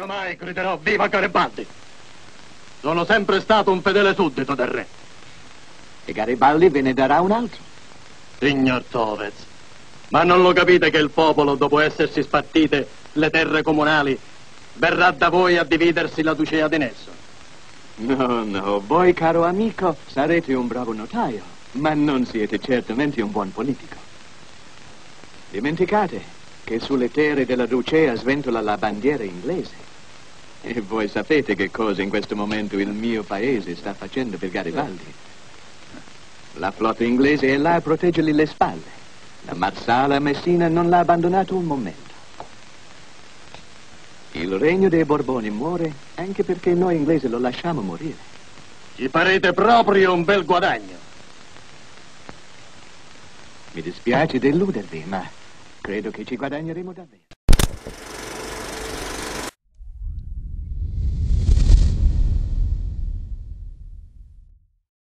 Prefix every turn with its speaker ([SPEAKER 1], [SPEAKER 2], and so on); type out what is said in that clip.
[SPEAKER 1] mai griderò viva Garibaldi. Sono sempre stato un fedele suddito del re.
[SPEAKER 2] E Garibaldi ve ne darà un altro.
[SPEAKER 1] Signor Tovez, ma non lo capite che il popolo, dopo essersi spartite le terre comunali, verrà da voi a dividersi la ducea di Nesso?
[SPEAKER 2] No, no, voi, caro amico, sarete un bravo notaio, ma non siete certamente un buon politico. Dimenticate che sulle terre della ducea sventola la bandiera inglese. E voi sapete che cosa in questo momento il mio paese sta facendo per Garibaldi. La flotta inglese è là a proteggergli le spalle. La Marsala a Messina non l'ha abbandonato un momento. Il regno dei Borboni muore anche perché noi inglesi lo lasciamo morire.
[SPEAKER 1] Ci farete proprio un bel guadagno.
[SPEAKER 2] Mi dispiace deludervi, ma credo che ci guadagneremo davvero.